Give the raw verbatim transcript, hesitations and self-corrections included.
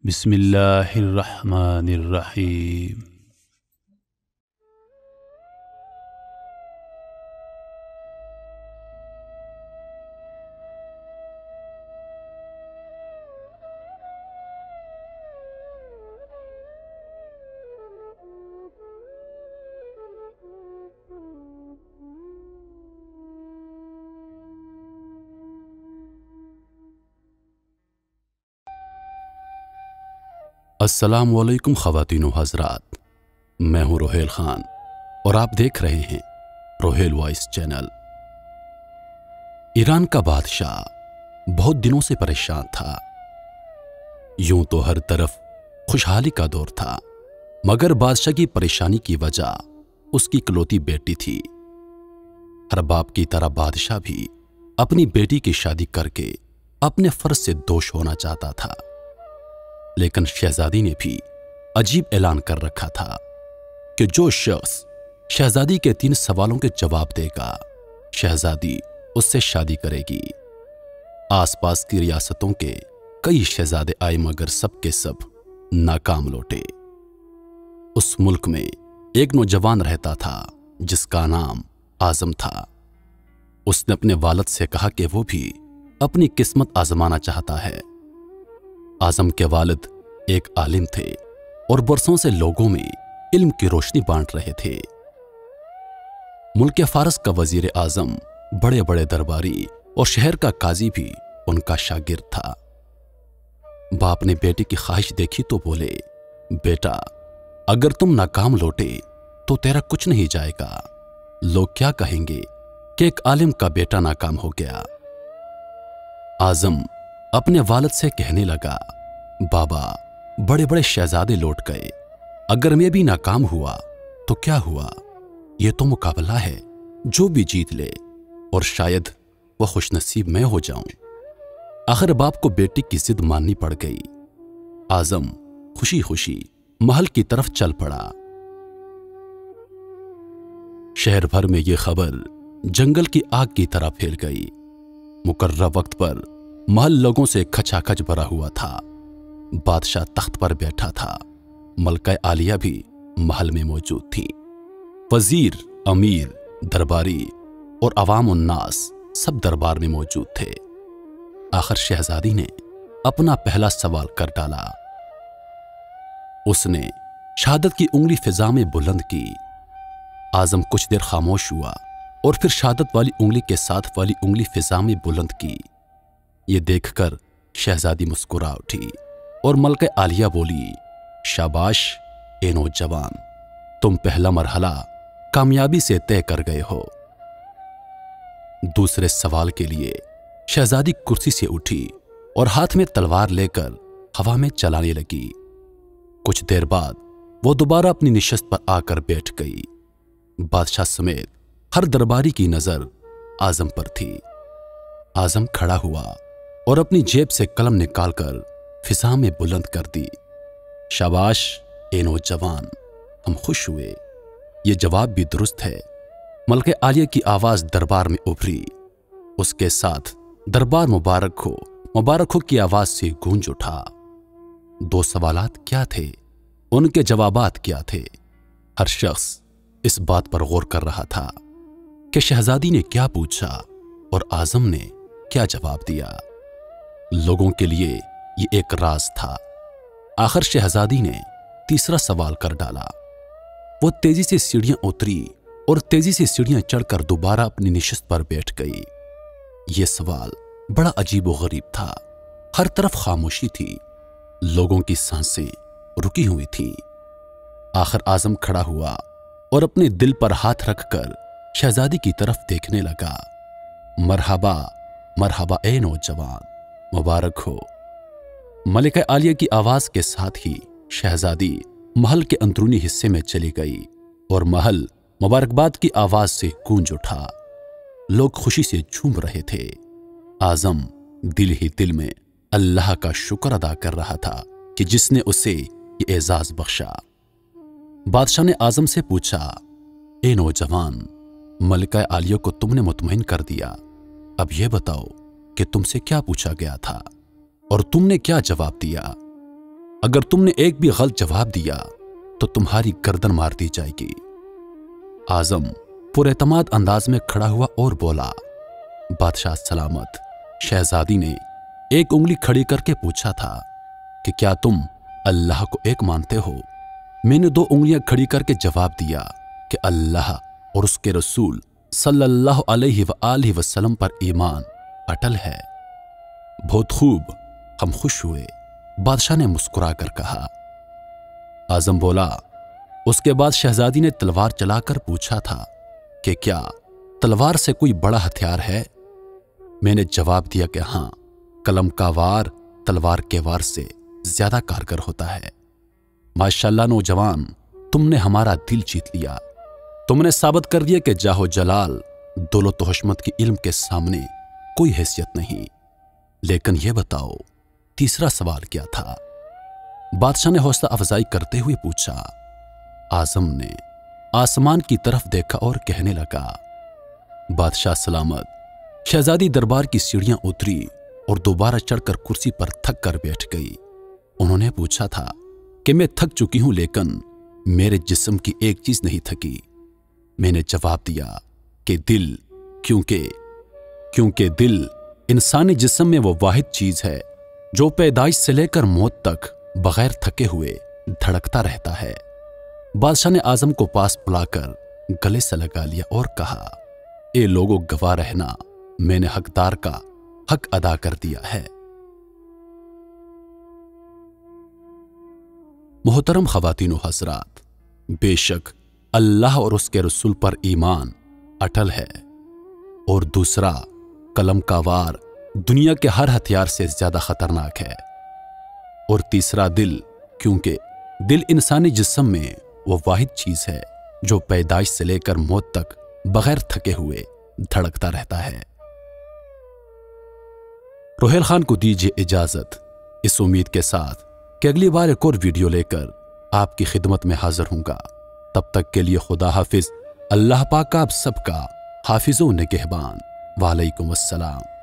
بسم اللہ الرحمن الرحیم۔ السلام علیکم خواتین و حضرات، میں ہوں روہیل خان اور آپ دیکھ رہے ہیں روہیل وائس چینل۔ ایران کا بادشاہ بہت دنوں سے پریشان تھا۔ یوں تو ہر طرف خوشحالی کا دور تھا، مگر بادشاہ کی پریشانی کی وجہ اس کی اکلوتی بیٹی تھی۔ ہر باپ کی طرح بادشاہ بھی اپنی بیٹی کی شادی کر کے اپنے فرض سے دوش ہونا چاہتا تھا، لیکن شہزادی نے بھی عجیب اعلان کر رکھا تھا کہ جو شخص شہزادی کے تین سوالوں کے جواب دے گا، شہزادی اس سے شادی کرے گی۔ آس پاس کی ریاستوں کے کئی شہزادے آئے مگر سب کے سب ناکام لوٹے۔ اس ملک میں ایک نوجوان رہتا تھا جس کا نام اعظم تھا۔ اس نے اپنے والد سے کہا کہ وہ بھی اپنی قسمت آزمانا چاہتا ہے۔ اعظم کے والد ایک عالم تھے اور برسوں سے لوگوں میں علم کی روشنی بانٹ رہے تھے۔ ملک فارس کا وزیر اعظم، بڑے بڑے درباری اور شہر کا قاضی بھی ان کا شاگرد تھا۔ باپ نے بیٹے کی خواہش دیکھی تو بولے، بیٹا اگر تم ناکام لوٹے تو تیرا کچھ نہیں جائے گا۔ لوگ کیا کہیں گے کہ ایک عالم کا بیٹا ناکام ہو گیا۔ اعظم اپنے والد سے کہنے لگا، بابا بڑے بڑے شہزادے لوٹ گئے، اگر میں بھی ناکام ہوا تو کیا ہوا؟ یہ تو مقابلہ ہے، جو بھی جیت لے، اور شاید وہ خوش نصیب میں ہو جاؤں۔ آخر باپ کو بیٹی کی ضد ماننی پڑ گئی۔ اعظم خوشی خوشی محل کی طرف چل پڑا۔ شہر بھر میں یہ خبر جنگل کی آگ کی طرح پھیل گئی۔ مقررہ وقت پر محل لوگوں سے کھچا کھچ بھرا ہوا تھا۔ بادشاہ تخت پر بیٹھا تھا، ملکہ عالیہ بھی محل میں موجود تھی۔ وزیر، امیر، درباری اور عوام الناس سب دربار میں موجود تھے۔ آخر شہزادی نے اپنا پہلا سوال کر ڈالا۔ اس نے شہادت کی انگلی فضا میں بلند کی۔ اعظم کچھ دیر خاموش ہوا اور پھر شہادت والی انگلی کے ساتھ والی انگلی فضا میں بلند کی۔ یہ دیکھ کر شہزادی مسکرا اٹھی اور ملکہ عالیہ بولی، شاباش اے نوجوان، تم پہلا مرحلہ کامیابی سے طے کر گئے ہو۔ دوسرے سوال کے لیے شہزادی کرسی سے اٹھی اور ہاتھ میں تلوار لے کر ہوا میں چلانے لگی۔ کچھ دیر بعد وہ دوبارہ اپنی نشست پر آ کر بیٹھ گئی۔ بادشاہ سمیت ہر درباری کی نظر اعظم پر تھی۔ اعظم کھڑا ہوا اور اپنی جیب سے قلم نکال کر فضا میں بلند کر دی، شاباش اے نوجوان، ہم خوش ہوئے، یہ جواب بھی درست ہے۔ ملکہ عالیہ کی آواز دربار میں ابھری، اس کے ساتھ دربار مبارک ہو مبارک ہو کی آواز سے گونج اٹھا۔ دو سوالات کیا تھے؟ ان کے جوابات کیا تھے؟ ہر شخص اس بات پر غور کر رہا تھا کہ شہزادی نے کیا پوچھا اور اعظم نے کیا جواب دیا۔ لوگوں کے لیے یہ ایک راز تھا۔ آخر شہزادی نے تیسرا سوال کر ڈالا۔ وہ تیزی سے سیڑھیاں اتری اور تیزی سے سیڑھیاں چڑھ کر دوبارہ اپنی نشست پر بیٹھ گئی۔ یہ سوال بڑا عجیب و غریب تھا۔ ہر طرف خاموشی تھی، لوگوں کی سانسیں رکی ہوئی تھیں۔ آخر اعظم کھڑا ہوا اور اپنے دل پر ہاتھ رکھ کر شہزادی کی طرف دیکھنے لگا، مرحبا مرحبا اے نوجوان، مبارک ہو۔ ملکہ عالیہ کی آواز کے ساتھ ہی شہزادی محل کے اندرونی حصے میں چلی گئی اور محل مبارکباد کی آواز سے گونج اٹھا۔ لوگ خوشی سے جھوم رہے تھے۔ اعظم دل ہی دل میں اللہ کا شکر ادا کر رہا تھا کہ جس نے اسے یہ اعزاز بخشا۔ بادشاہ نے اعظم سے پوچھا، اے نوجوان، ملکہ عالیہ کو تم نے مطمئن کر دیا، اب یہ بتاؤ کہ تم سے کیا پوچھا گیا تھا اور تم نے کیا جواب دیا؟ اگر تم نے ایک بھی غلط جواب دیا تو تمہاری گردن مار دی جائے گی۔ اعظم پر اعتماد انداز میں کھڑا ہوا اور بولا، بادشاہ سلامت، شہزادی نے ایک انگلی کھڑی کر کے پوچھا تھا کہ کیا تم اللہ کو ایک مانتے ہو؟ میں نے دو انگلیاں کھڑی کر کے جواب دیا کہ اللہ اور اس کے رسول صلی اللہ علیہ وآلہ وسلم پر ایمان اٹل ہے۔ بہت خوب، ہم خوش ہوئے، بادشاہ نے مسکرا کر کہا۔ اعظم بولا، اس کے بعد شہزادی نے تلوار چلا کر پوچھا تھا کہ کیا تلوار سے کوئی بڑا ہتھیار ہے؟ میں نے جواب دیا کہ ہاں، قلم کا وار تلوار کے وار سے زیادہ کارگر ہوتا ہے۔ ماشاءاللہ نوجوان، تم نے ہمارا دل جیت لیا۔ تم نے ثابت کر دیا کہ جاہ و جلال، دولت و حشمت کی علم کے سامنے کوئی حیثیت نہیں۔ لیکن یہ بتاؤ، تیسرا سوال کیا تھا؟ بادشاہ نے حوصلہ افزائی کرتے ہوئے پوچھا۔ اعظم نے آسمان کی طرف دیکھا اور کہنے لگا، بادشاہ سلامت، شہزادی دربار کی سیڑھیاں اتری اور دوبارہ چڑھ کر کرسی پر تھک کر بیٹھ گئی۔ انہوں نے پوچھا تھا کہ میں تھک چکی ہوں، لیکن میرے جسم کی ایک چیز نہیں تھکی۔ میں نے جواب دیا کہ دل، کیونکہ کیونکہ دل انسانی جسم میں وہ واحد چیز ہے جو پیدائش سے لے کر موت تک بغیر تھکے ہوئے دھڑکتا رہتا ہے۔ بادشاہ نے اعظم کو پاس بلا کر گلے سے لگا لیا اور کہا، اے لوگوں، گواہ رہنا، میں نے حقدار کا حق ادا کر دیا ہے۔ محترم خواتین و حضرات، بے شک اللہ اور اس کے رسول پر ایمان اٹل ہے، اور دوسرا، قلم کا وار دنیا کے ہر ہتھیار سے زیادہ خطرناک ہے، اور تیسرا دل، کیونکہ دل انسانی جسم میں وہ واحد چیز ہے جو پیدائش سے لے کر موت تک بغیر تھکے ہوئے دھڑکتا رہتا ہے۔ روہیل خان کو دیجیے اجازت، اس امید کے ساتھ کہ اگلی بار ایک اور ویڈیو لے کر آپ کی خدمت میں حاضر ہوں گا۔ تب تک کے لیے خدا حافظ۔ اللہ پاک آپ سب کا حافظ و نگہبان۔ وعلیکم السلام۔